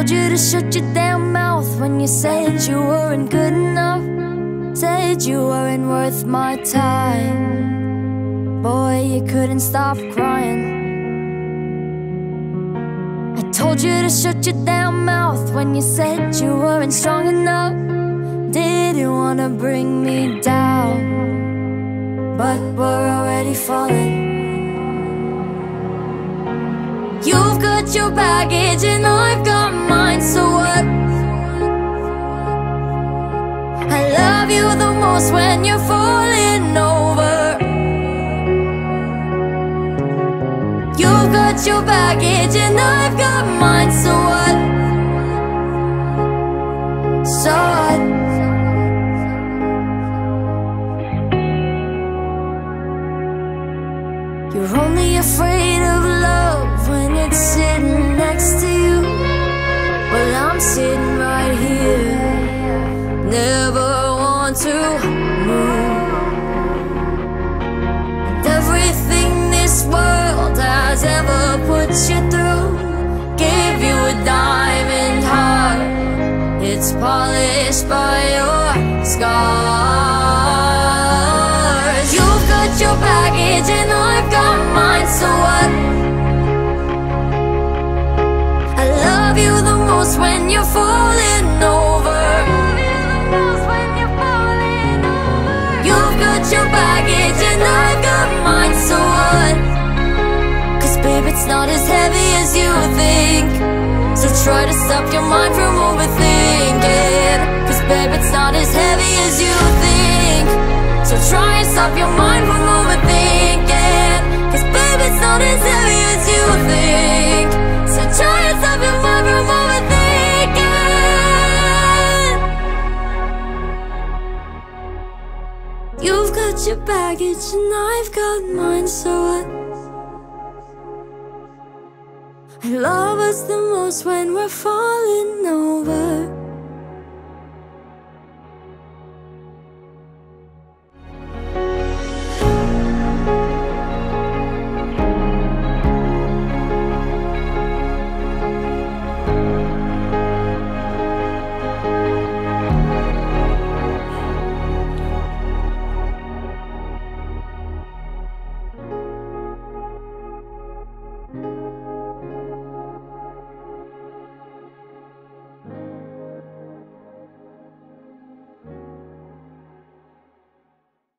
told you to shut your damn mouth when you said you weren't good enough. Said you weren't worth my time. Boy, you couldn't stop crying. I told you to shut your damn mouth when you said you weren't strong enough. Didn't wanna bring me down, but we're already falling. You've got your baggage and I've got mine, so what? I love you the most when you're falling over. You've got your baggage and I've got mine, so what? So what? You're only afraid of love when it's sitting next to you. Well, I'm sitting right here, never want to move. And everything this world has ever put you through gave you a diamond heart. It's polished by your scars. You've got your baggage and I've got mine, so what? I love you the most when you're falling over. You've got your baggage and I've got mine, so what? Cause babe, it's not as heavy as you think. So try to stop your mind from overthinking. Cause babe, it's not as heavy as you think. So try and stop your mind from overthinking. Cause babe, it's not as heavy as you think. So try and stop your mind from overthinking. You've got your baggage and I've got mine, so what? I love us the most when we're falling over.